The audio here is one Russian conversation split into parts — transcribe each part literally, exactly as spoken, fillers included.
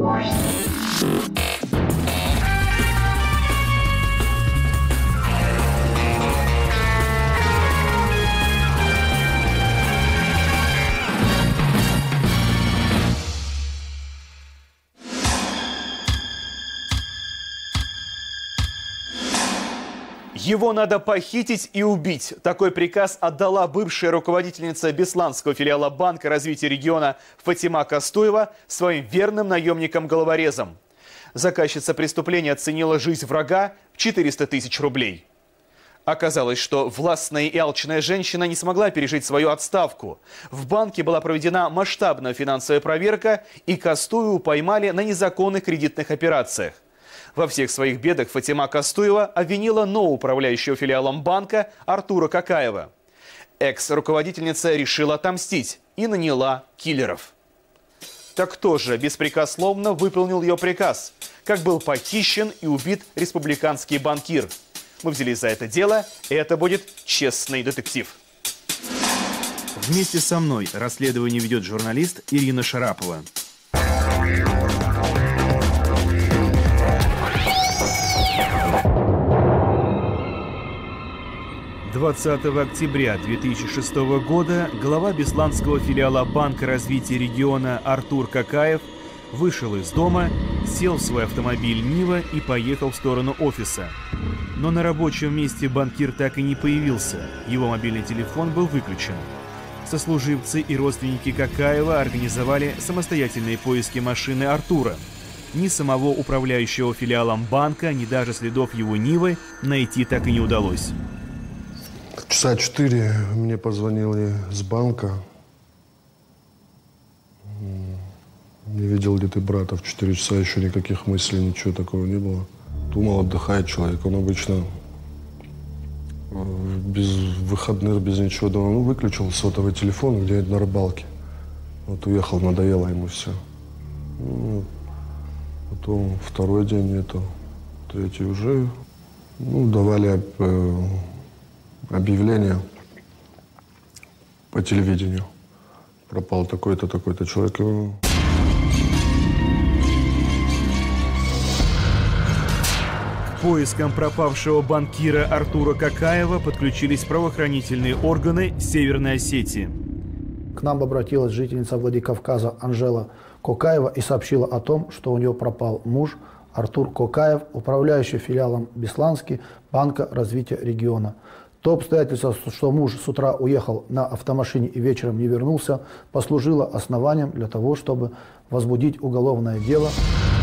Его надо похитить и убить. Такой приказ отдала бывшая руководительница бесланского филиала Банка развития региона Фатима Кастуева своим верным наемникам-головорезам. Заказчица преступления оценила жизнь врага в четыреста тысяч рублей. Оказалось, что властная и алчная женщина не смогла пережить свою отставку. В банке была проведена масштабная финансовая проверка, и Кастуеву поймали на незаконных кредитных операциях. Во всех своих бедах Фатима Кастуева обвинила нового управляющего филиалом банка Артура Какаева. Экс-руководительница решила отомстить и наняла киллеров. Так кто же беспрекословно выполнил ее приказ? Как был похищен и убит республиканский банкир? Мы взялись за это дело, и это будет честный детектив. Вместе со мной расследование ведет журналист Ирина Шарапова. двадцатого октября две тысячи шестого года глава бесланского филиала Банка развития региона Артур Какаев вышел из дома, сел в свой автомобиль «Нива» и поехал в сторону офиса. Но на рабочем месте банкир так и не появился, его мобильный телефон был выключен. Сослуживцы и родственники Какаева организовали самостоятельные поиски машины Артура. Ни самого управляющего филиалом банка, ни даже следов его «Нивы» найти так и не удалось. Часа четыре мне позвонили с банка. Не видел ли ты брата в четыре часа, еще никаких мыслей, ничего такого не было. Думал, отдыхает человек. Он обычно без выходных, без ничего дома. Ну, выключил сотовый телефон где-нибудь на рыбалке. Вот уехал, надоело ему все. Ну, потом второй день нету, третий уже. Ну, давали э, объявление по телевидению. Пропал такой-то, такой-то человек. К поискам пропавшего банкира Артура Какаева подключились правоохранительные органы Северной Осетии. К нам обратилась жительница Владикавказа Анжела Кокаева и сообщила о том, что у нее пропал муж Артур Кокаев, управляющий филиалом Бесланский Банка развития региона. То обстоятельство, что муж с утра уехал на автомашине и вечером не вернулся, послужило основанием для того, чтобы возбудить уголовное дело.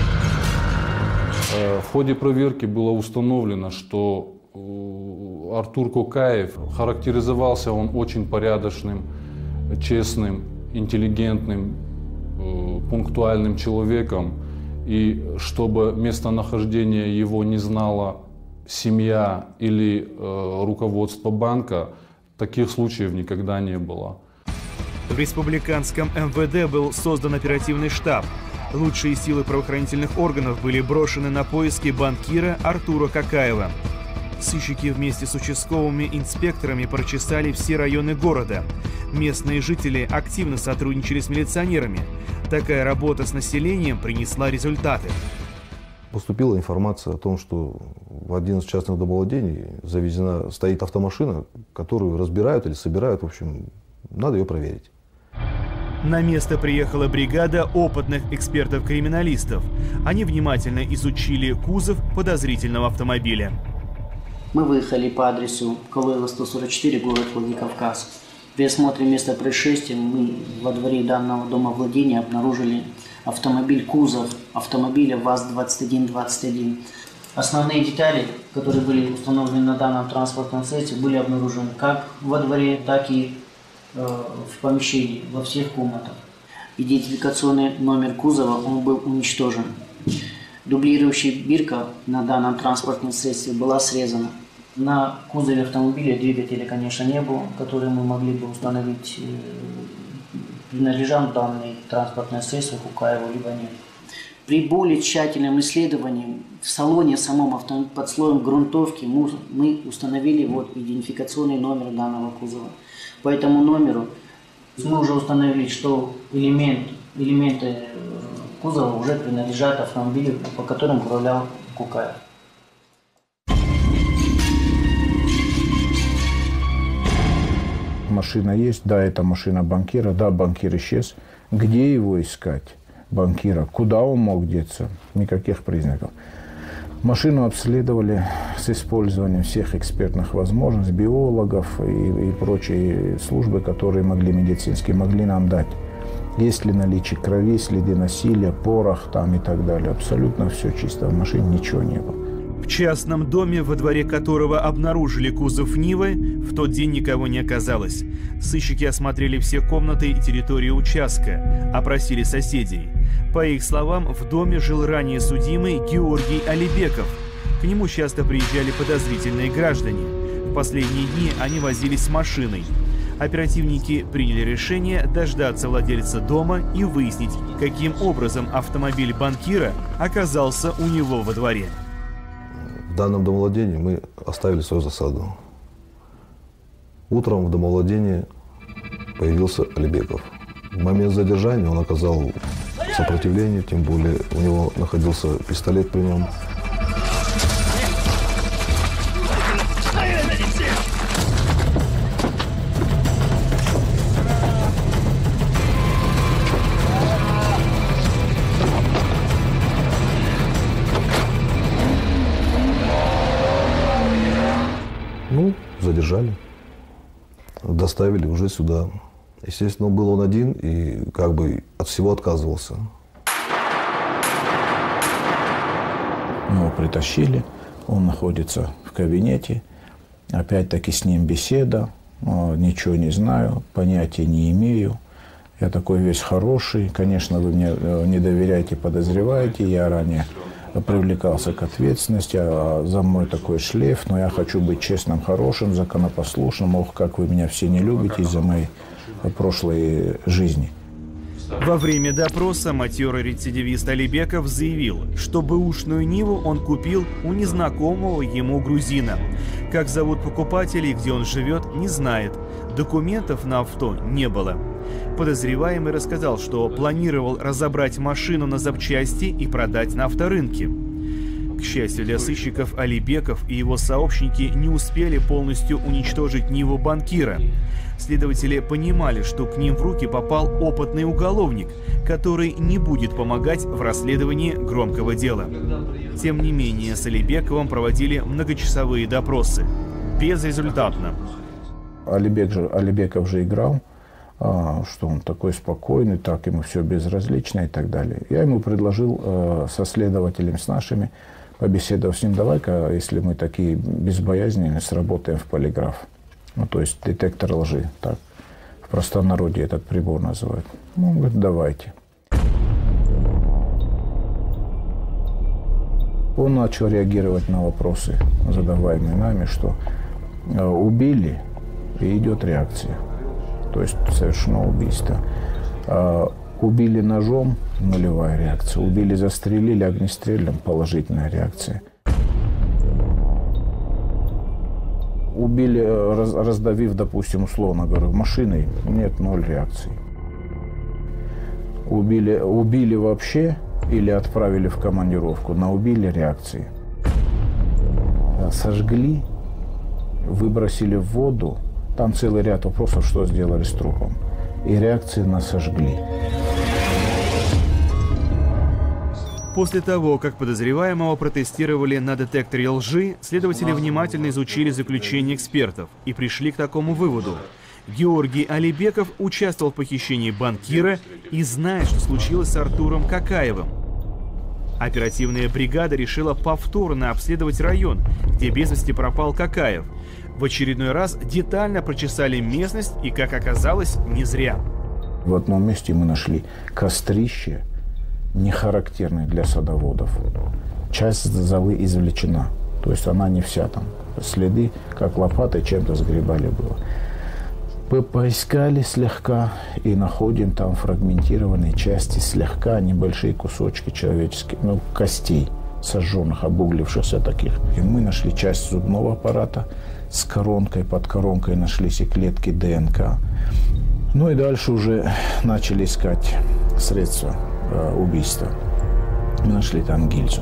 В ходе проверки было установлено, что Артур Кокаев характеризовался он очень порядочным, честным, интеллигентным, пунктуальным человеком. И чтобы местонахождение его не знала семья или э, руководство банка, таких случаев никогда не было. В республиканском эм вэ дэ был создан оперативный штаб. Лучшие силы правоохранительных органов были брошены на поиски банкира Артура Какаева. Сыщики вместе с участковыми инспекторами прочесали все районы города. Местные жители активно сотрудничали с милиционерами. Такая работа с населением принесла результаты. Поступила информация о том, что в один из частных домовладений завезена, стоит автомашина, которую разбирают или собирают. В общем, надо ее проверить. На место приехала бригада опытных экспертов-криминалистов. Они внимательно изучили кузов подозрительного автомобиля. Мы выехали по адресу Калуева сто сорок четыре, город Владикавказ. При осмотре места происшествия мы во дворе данного домовладения обнаружили автомобиль, кузов автомобиля ВАЗ двадцать один двадцать один. Основные детали, которые были установлены на данном транспортном средстве, были обнаружены как во дворе, так и э, в помещении, во всех комнатах. Идентификационный номер кузова, он был уничтожен. Дублирующая бирка на данном транспортном средстве была срезана. На кузове автомобиля двигателя, конечно, не было, который мы могли бы установить, принадлежал данное транспортное средство Кокаеву, либо нет. При более тщательном исследовании в салоне самом автомобиля под слоем грунтовки мы, мы установили вот идентификационный номер данного кузова. По этому номеру мы уже установили, что элемент элементы кузова уже принадлежат автомобилю, по которому управлял Кукаев. Машина есть, да, это машина банкира, да, банкир исчез. Где его искать, банкира? Куда он мог деться? Никаких признаков. Машину обследовали с использованием всех экспертных возможностей, биологов и, и прочие службы, которые могли медицинские, могли нам дать. Есть ли наличие крови, следы насилия, порох там и так далее. Абсолютно все чисто. В машине ничего не было. В частном доме, во дворе которого обнаружили кузов Нивы, в тот день никого не оказалось. Сыщики осмотрели все комнаты и территорию участка, опросили соседей. По их словам, в доме жил ранее судимый Георгий Алибеков. К нему часто приезжали подозрительные граждане. В последние дни они возились с машиной. Оперативники приняли решение дождаться владельца дома и выяснить, каким образом автомобиль банкира оказался у него во дворе. В данном домовладении мы оставили свою засаду. Утром в домовладении появился Алибеков. В момент задержания он оказал сопротивление, тем более у него находился пистолет при нем. Ну, задержали, доставили уже сюда. Естественно, был он один и как бы от всего отказывался. Его притащили, он находится в кабинете, опять-таки с ним беседа, ничего не знаю, понятия не имею. Я такой весь хороший, конечно, вы мне не доверяете, подозреваете, я ранее привлекался к ответственности, а за мной такой шлейф, но я хочу быть честным, хорошим, законопослушным. Ох, как вы меня все не любите из-за моей прошлой жизни. Во время допроса матерый рецидивист Алибеков заявил, что бэушную Ниву он купил у незнакомого ему грузина. Как зовут покупателя и где он живет, не знает. Документов на авто не было. Подозреваемый рассказал, что планировал разобрать машину на запчасти и продать на авторынке. К счастью для сыщиков, Алибеков и его сообщники не успели полностью уничтожить Ниву банкира. Следователи понимали, что к ним в руки попал опытный уголовник, который не будет помогать в расследовании громкого дела. Тем не менее, с Алибековым проводили многочасовые допросы. Безрезультатно. Алибек же, Алибеков же играл, а, что он такой спокойный, так ему все безразлично и так далее. Я ему предложил а, со следователем, с нашими, побеседовав с ним, давай-ка, если мы такие безбоязненные, сработаем в полиграф. Ну, то есть детектор лжи, так в простонародье этот прибор называют. Ну, он говорит, давайте. Он начал реагировать на вопросы, задаваемые нами, что э, убили, и идет реакция. То есть совершено убийство. Э, убили ножом, нулевая реакция. Убили, застрелили огнестрелом, положительная реакция. Убили, раз, раздавив, допустим, условно говоря, машиной, нет, ноль реакций. Убили, убили вообще или отправили в командировку, на убили реакции. Сожгли, выбросили в воду, там целый ряд вопросов, что сделали с трупом. И реакции на сожгли. После того, как подозреваемого протестировали на детекторе лжи, следователи внимательно изучили заключение экспертов и пришли к такому выводу. Георгий Алибеков участвовал в похищении банкира и знает, что случилось с Артуром Кокаевым. Оперативная бригада решила повторно обследовать район, где без вести пропал Кокаев. В очередной раз детально прочесали местность и, как оказалось, не зря. В одном месте мы нашли кострище, не характерный для садоводов. Часть золы извлечена, то есть она не вся там. Следы, как лопатой, чем-то сгребали было. Мы поискали слегка и находим там фрагментированные части, слегка небольшие кусочки человеческих, ну, костей, сожженных, обуглившихся таких. И мы нашли часть зубного аппарата с коронкой, под коронкой нашлись и клетки ДНК. Ну и дальше уже начали искать средства э, убийства. Мы нашли там гильзу.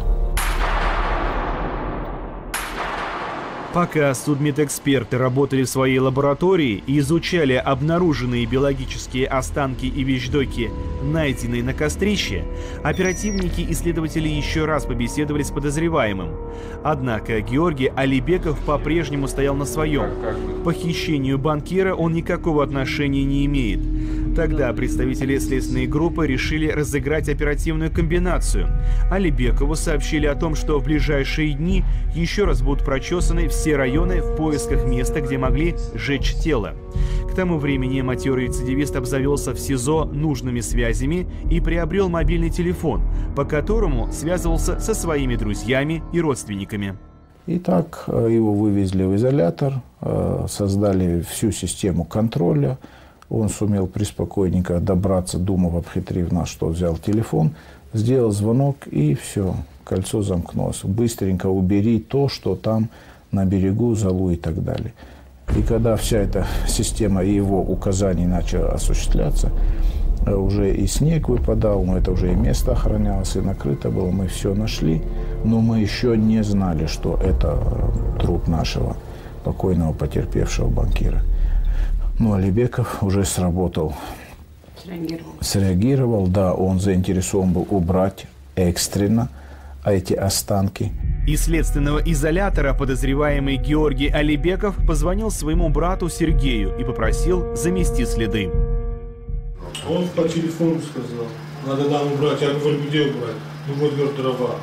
Пока судмедэксперты работали в своей лаборатории и изучали обнаруженные биологические останки и вещдоки, найденные на кострище, оперативники и следователи еще раз побеседовали с подозреваемым. Однако Георгий Алибеков по-прежнему стоял на своем. К похищению банкира он никакого отношения не имеет. Тогда представители следственной группы решили разыграть оперативную комбинацию. Алибекову сообщили о том, что в ближайшие дни еще раз будут прочесаны все районы в поисках места, где могли сжечь тело. К тому времени матерый рецидивист обзавелся в СИЗО нужными связями и приобрел мобильный телефон, по которому связывался со своими друзьями и родственниками. Итак, его вывезли в изолятор, создали всю систему контроля. Он сумел преспокойненько добраться, думав, обхитрив нас, что взял телефон, сделал звонок, и все, кольцо замкнулось. Быстренько убери то, что там на берегу, залу и так далее. И когда вся эта система его указаний начала осуществляться, уже и снег выпадал, но это уже и место охранялось, и накрыто было, мы все нашли, но мы еще не знали, что это труп нашего покойного потерпевшего банкира. Ну, Алибеков уже сработал, среагировал. среагировал, да, он заинтересован был убрать экстренно эти останки. Из следственного изолятора подозреваемый Георгий Алибеков позвонил своему брату Сергею и попросил замести следы. Он по телефону сказал, надо там убрать. Я говорю, где убрать? Ну вот, говорит, дрова.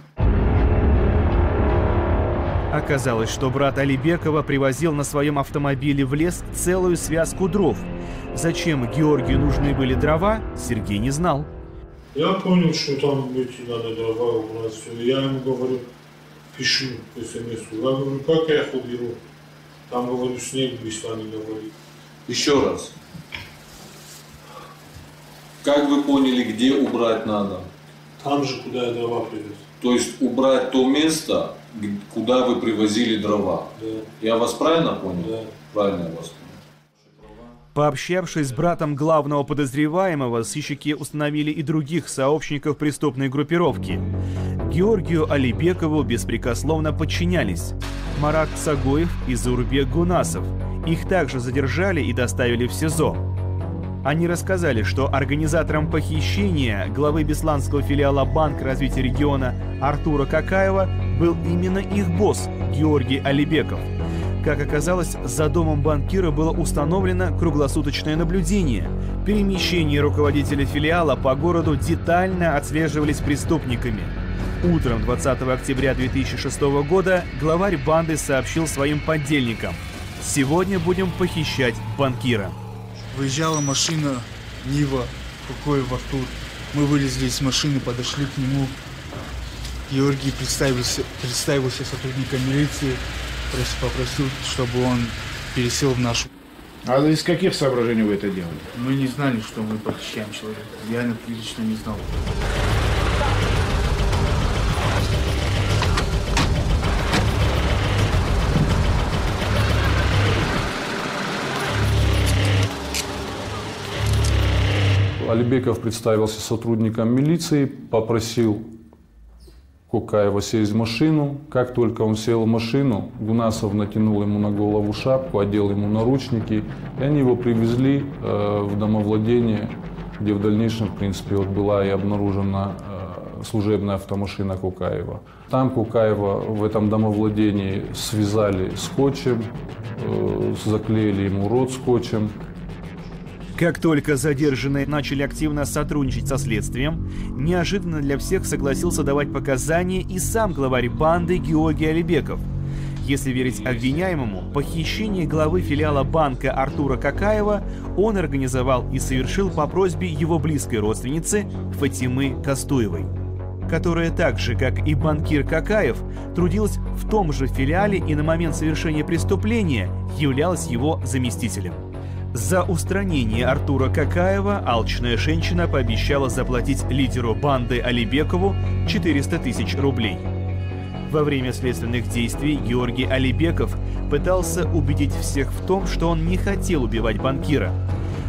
Оказалось, что брат Алибекова привозил на своем автомобиле в лес целую связку дров. Зачем Георгию нужны были дрова, Сергей не знал. Я понял, что там эти надо дрова убрать. Все. Я ему говорю, пишу по смс-у. Я говорю, как я их уберу? Там, говорю, снег быстро не говорит. Еще раз. Как вы поняли, где убрать надо? Там же, куда я дрова привез. То есть убрать то место, куда вы привозили дрова. Да. Я вас правильно понял? Да. Правильно я вас понял. Пообщавшись с братом главного подозреваемого, сыщики установили и других сообщников преступной группировки. Георгию Алибекову беспрекословно подчинялись Марат Сагоев и Заурбек Гунасов. Их также задержали и доставили в СИЗО. Они рассказали, что организатором похищения главы бесланского филиала Банка развития региона Артура Какаева был именно их босс Георгий Алибеков. Как оказалось, за домом банкира было установлено круглосуточное наблюдение. Перемещения руководителя филиала по городу детально отслеживались преступниками. Утром двадцатого октября две тысячи шестого года главарь банды сообщил своим подельникам: «Сегодня будем похищать банкира». Выезжала машина Нива, Кокоев Артур. Мы вылезли из машины, подошли к нему. Георгий представился, представился сотрудником милиции, попросил, чтобы он пересел в нашу. А из каких соображений вы это делали? Мы не знали, что мы похищаем человека. Я лично не знал. Алибеков представился сотрудником милиции, попросил Кокаева сесть в машину. Как только он сел в машину, Гунасов натянул ему на голову шапку, одел ему наручники, и они его привезли э, в домовладение, где в дальнейшем, в принципе, вот была и обнаружена э, служебная автомашина Кокаева. Там Кокаева в этом домовладении связали скотчем, э, заклеили ему рот скотчем. Как только задержанные начали активно сотрудничать со следствием, неожиданно для всех согласился давать показания и сам главарь банды Георгий Алибеков. Если верить обвиняемому, похищение главы филиала банка Артура Какаева он организовал и совершил по просьбе его близкой родственницы Фатимы Кастуевой, которая так же, как и банкир Какаев, трудилась в том же филиале и на момент совершения преступления являлась его заместителем. За устранение Артура Какаева алчная женщина пообещала заплатить лидеру банды Алибекову четыреста тысяч рублей. Во время следственных действий Георгий Алибеков пытался убедить всех в том, что он не хотел убивать банкира.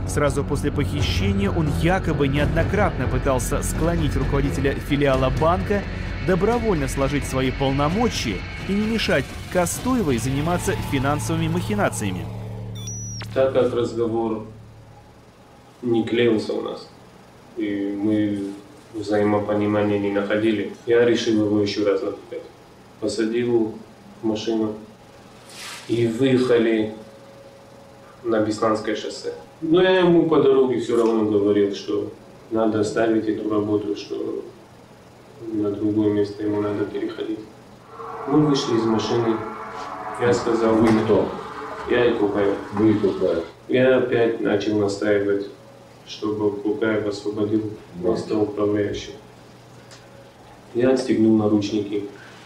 Сразу после похищения он якобы неоднократно пытался склонить руководителя филиала банка добровольно сложить свои полномочия и не мешать Костуевой заниматься финансовыми махинациями. Так как разговор не клеился у нас, и мы взаимопонимания не находили, я решил его еще раз напугать. Посадил в машину и выехали на Бесланское шоссе. Но я ему по дороге все равно говорил, что надо оставить эту работу, что на другое место ему надо переходить. Мы вышли из машины. Я сказал, вы кто? Я и Кукаев. Вы и Кукаев. Я опять начал настаивать, чтобы Кукаев освободил место управляющего. Я отстегнул наручники.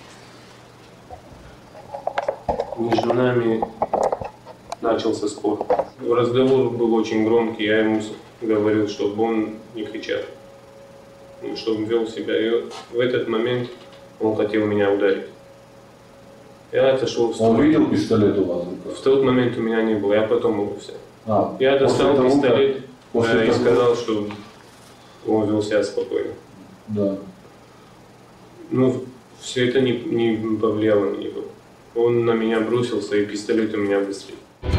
Между нами начался спор. Разговор был очень громкий, я ему говорил, чтобы он не кричал, чтобы вел себя. И в этот момент он хотел меня ударить. Я отошел в сторону. Он видел пистолет у вас? В тот момент у меня не было, я потом его взял. А, я достал того, пистолет после да, и того... сказал, что он вел себя спокойно. Да. Ну, все это не, не повлияло на него. Он на меня бросился, и пистолет у меня выстрелил.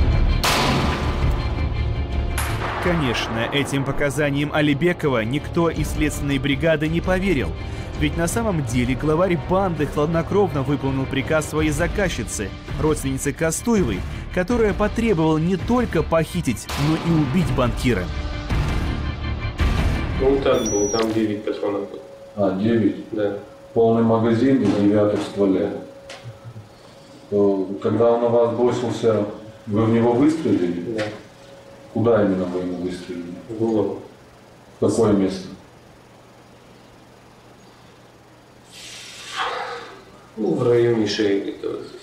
Конечно, этим показаниям Алибекова никто из следственной бригады не поверил. Ведь на самом деле главарь банды хладнокровно выполнил приказ своей заказчицы, родственницы Костуевой, которая потребовала не только похитить, но и убить банкира. Ну так было, там девять патронов было. А, девять? Да. Полный магазин и девятый в стволе. То, когда он на вас бросился, вы в него выстрелили? Да. Куда именно вы ему выстрелили? В голову. В какое место? Ну, в районе шеи.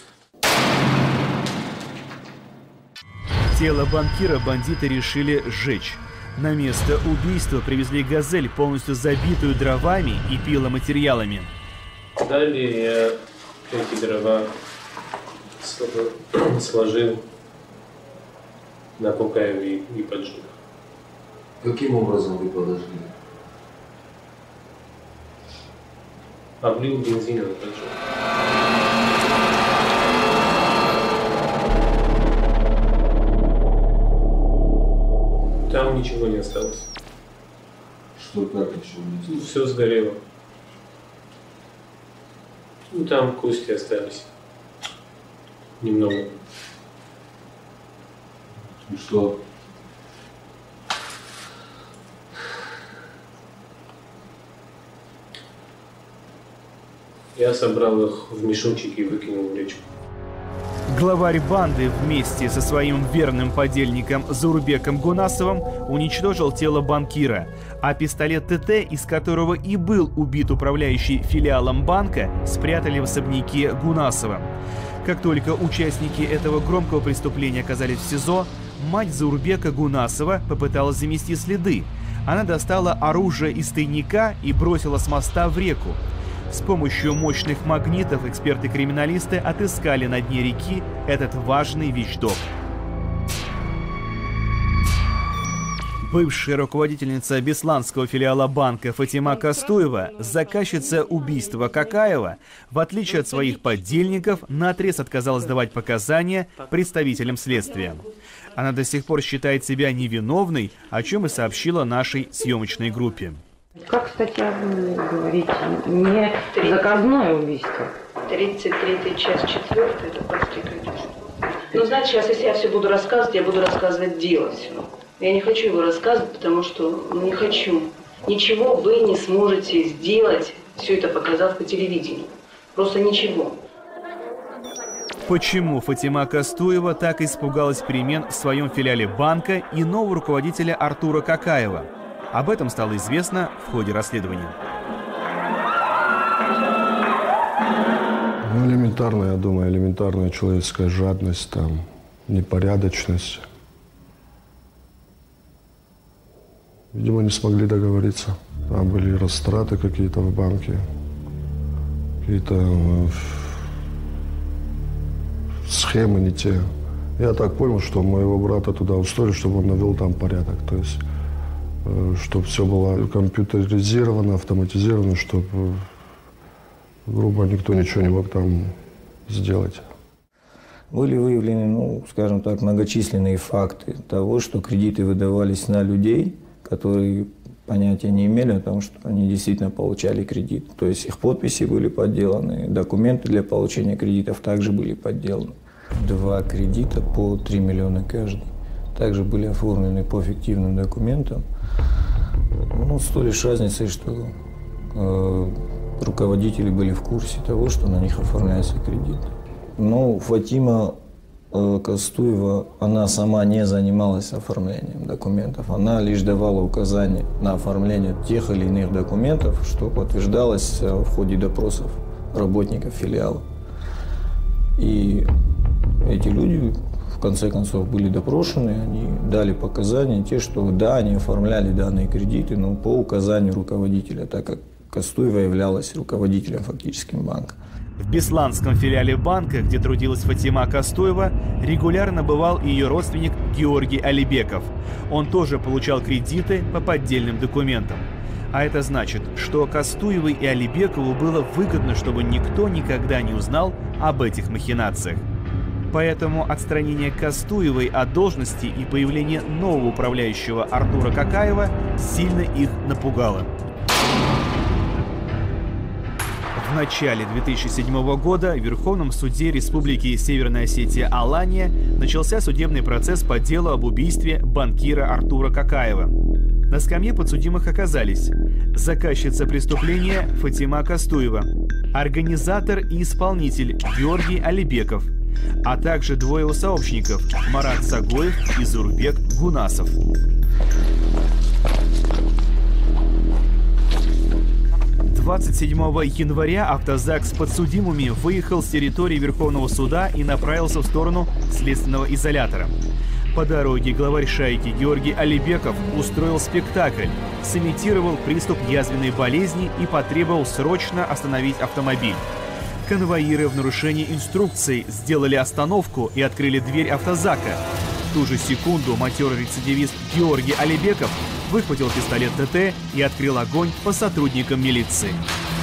Тело банкира бандиты решили сжечь. На место убийства привезли «Газель», полностью забитую дровами и пиломатериалами. Далее я эти дрова сложил на Кукаеве и поджег. Каким образом вы подожгли? Облил бензином и поджег. Там ничего не осталось. Что, как ничего не осталось? Все сгорело. Ну, там кости остались. Немного. И что? Я собрал их в мешочек и выкинул в речку. Главарь банды вместе со своим верным подельником Заурбеком Гунасовым уничтожил тело банкира, а пистолет ТТ, из которого и был убит управляющий филиалом банка, спрятали в особняке Гунасова. Как только участники этого громкого преступления оказались в СИЗО, мать Заурбека Гунасова попыталась замести следы. Она достала оружие из тайника и бросила с моста в реку. С помощью мощных магнитов эксперты-криминалисты отыскали на дне реки этот важный вещдок. Бывшая руководительница бесланского филиала банка Фатима Костуева, заказчица убийства Кокаева, в отличие от своих подельников, наотрез отказалась давать показания представителям следствия. Она до сих пор считает себя невиновной, о чем и сообщила нашей съемочной группе. Как статья вы говорите? Не заказное убийство. тридцать третья часть четвёртая, это подстрекательство. Ну, знаете, сейчас, если я все буду рассказывать, я буду рассказывать дело все. Я не хочу его рассказывать, потому что ну, не хочу. Ничего вы не сможете сделать, все это показав по телевидению. Просто ничего. Почему Фатима Костуева так испугалась перемен в своем филиале банка и нового руководителя Артура Кокаева? Об этом стало известно в ходе расследования. Ну, элементарная, я думаю, элементарная человеческая жадность, там, непорядочность. Видимо, не смогли договориться. Там были растраты какие-то в банке, какие-то схемы не те. Я так понял, что моего брата туда устроили, чтобы он навел там порядок. То есть, чтобы все было компьютеризировано, автоматизировано, чтобы, грубо, никто ничего не мог там сделать. Были выявлены, ну, скажем так, многочисленные факты того, что кредиты выдавались на людей, которые понятия не имели о том, что они действительно получали кредит. То есть их подписи были подделаны, документы для получения кредитов также были подделаны. Два кредита по три миллиона каждый. Также были оформлены по фиктивным документам. Ну, с той лишь разницей, что э, руководители были в курсе того, что на них оформляется кредит. Но Фатима э, Кастуева, она сама не занималась оформлением документов. Она лишь давала указания на оформление тех или иных документов, что подтверждалось э, в ходе допросов работников филиала. И эти люди, в конце концов, были допрошены, они дали показания, те, что да, они оформляли данные кредиты, но по указанию руководителя, так как Кастуева являлась руководителем фактически банка. В бесланском филиале банка, где трудилась Фатима Кастуева, регулярно бывал и ее родственник Георгий Алибеков. Он тоже получал кредиты по поддельным документам. А это значит, что Кастуевой и Алибекову было выгодно, чтобы никто никогда не узнал об этих махинациях. Поэтому отстранение Кастуевой от должности и появление нового управляющего Артура Кокаева сильно их напугало. В начале две тысячи седьмого года в Верховном суде Республики Северная Осетия Алания начался судебный процесс по делу об убийстве банкира Артура Кокаева. На скамье подсудимых оказались заказчица преступления Фатима Кастуева, организатор и исполнитель Георгий Алибеков, а также двое его сообщников Марат Сагоев и Зурбек Гунасов. двадцать седьмого января автозак с подсудимыми выехал с территории Верховного суда и направился в сторону следственного изолятора. По дороге главарь шайки Георгий Алибеков устроил спектакль, сымитировал приступ язвенной болезни и потребовал срочно остановить автомобиль. Конвоиры в нарушении инструкций сделали остановку и открыли дверь автозака. В ту же секунду матерый рецидивист Георгий Алибеков выхватил пистолет ТТ и открыл огонь по сотрудникам милиции.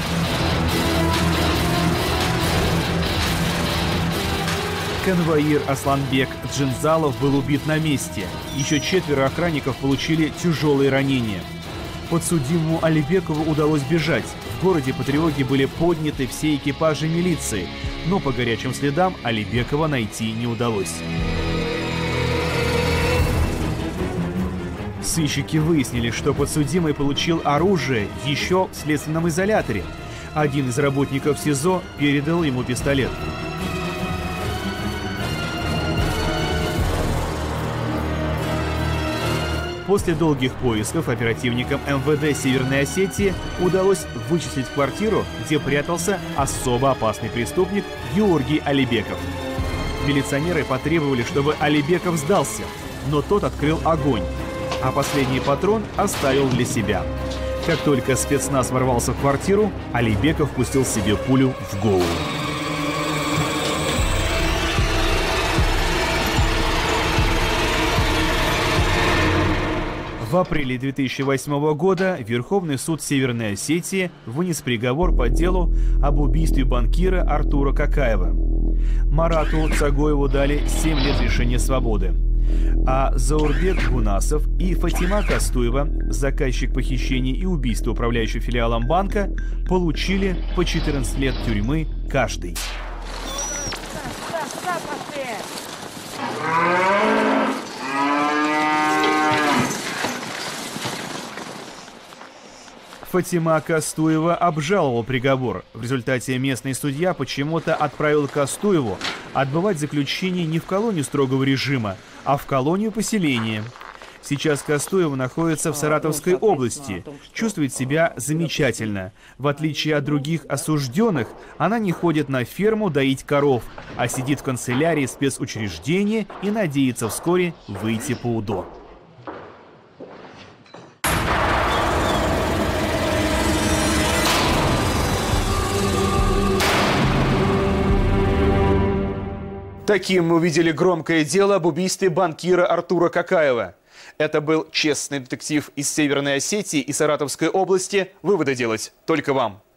Конвоир Асланбек Джинзалов был убит на месте. Еще четверо охранников получили тяжелые ранения. Подсудимому Алибекову удалось бежать. В городе по тревоге были подняты все экипажи милиции, но по горячим следам Алибекова найти не удалось. Сыщики выяснили, что подсудимый получил оружие еще в следственном изоляторе. Один из работников СИЗО передал ему пистолет. После долгих поисков оперативникам эм вэ дэ Северной Осетии удалось вычислить квартиру, где прятался особо опасный преступник Георгий Алибеков. Милиционеры потребовали, чтобы Алибеков сдался, но тот открыл огонь, а последний патрон оставил для себя. Как только спецназ ворвался в квартиру, Алибеков пустил себе пулю в голову. В апреле две тысячи восьмого года Верховный суд Северной Осетии вынес приговор по делу об убийстве банкира Артура Кокаева. Марату Цагоеву дали семь лет лишения свободы, а Заурбек Гунасов и Фатима Кастуева, заказчик похищения и убийства управляющего филиалом банка, получили по четырнадцать лет тюрьмы каждый. Фатима Кастуева обжаловала приговор. В результате местный судья почему-то отправил Кастуеву отбывать заключение не в колонию строгого режима, а в колонию поселения. Сейчас Кастуева находится в Саратовской области, чувствует себя замечательно. В отличие от других осужденных, она не ходит на ферму доить коров, а сидит в канцелярии спецучреждения и надеется вскоре выйти по УДО. Таким мы увидели громкое дело об убийстве банкира Артура Какаева. Это был честный детектив из Северной Осетии и Саратовской области. Выводы делать только вам.